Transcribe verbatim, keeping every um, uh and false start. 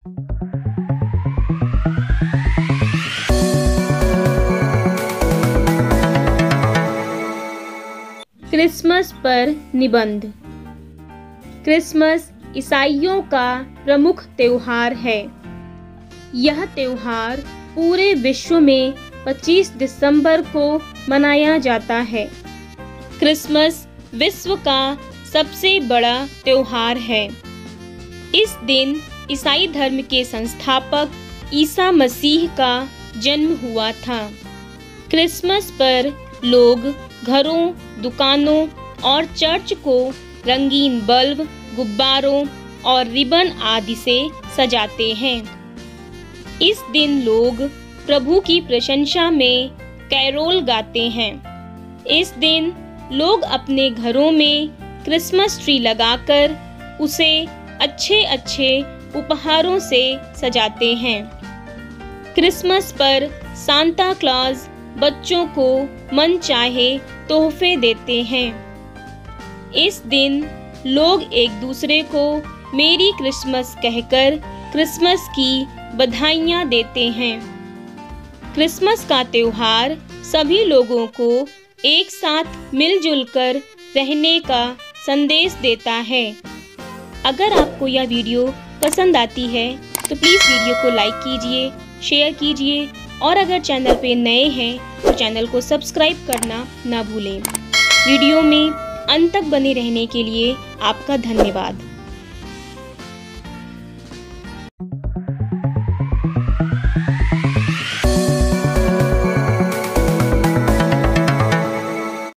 Christmas पर निबंध। Christmas ईसाइयों का प्रमुख त्योहार है। यह त्योहार पूरे विश्व में पच्चीस दिसंबर को मनाया जाता है। क्रिसमस विश्व का सबसे बड़ा त्योहार है। इस दिन ईसाई धर्म के संस्थापक ईसा मसीह का जन्म हुआ था। क्रिसमस पर लोग घरों, दुकानों और चर्च को रंगीन बल्ब, गुब्बारों और रिबन आदि से सजाते हैं। इस दिन लोग प्रभु की प्रशंसा में कैरोल गाते हैं। इस दिन लोग अपने घरों में क्रिसमस ट्री लगाकर उसे अच्छे अच्छे उपहारों से सजाते हैं। क्रिसमस पर सांता क्लॉज बच्चों को मनचाहे तोहफे देते हैं। इस दिन लोग एक दूसरे को मेरी क्रिसमस कहकर क्रिसमस की बधाइयाँ देते हैं। क्रिसमस का त्योहार सभी लोगों को एक साथ मिलजुल कर रहने का संदेश देता है। अगर आपको यह वीडियो पसंद आती है तो प्लीज़ वीडियो को लाइक कीजिए, शेयर कीजिए और अगर चैनल पे नए हैं तो चैनल को सब्सक्राइब करना ना भूलें। वीडियो में अंत तक बने रहने के लिए आपका धन्यवाद।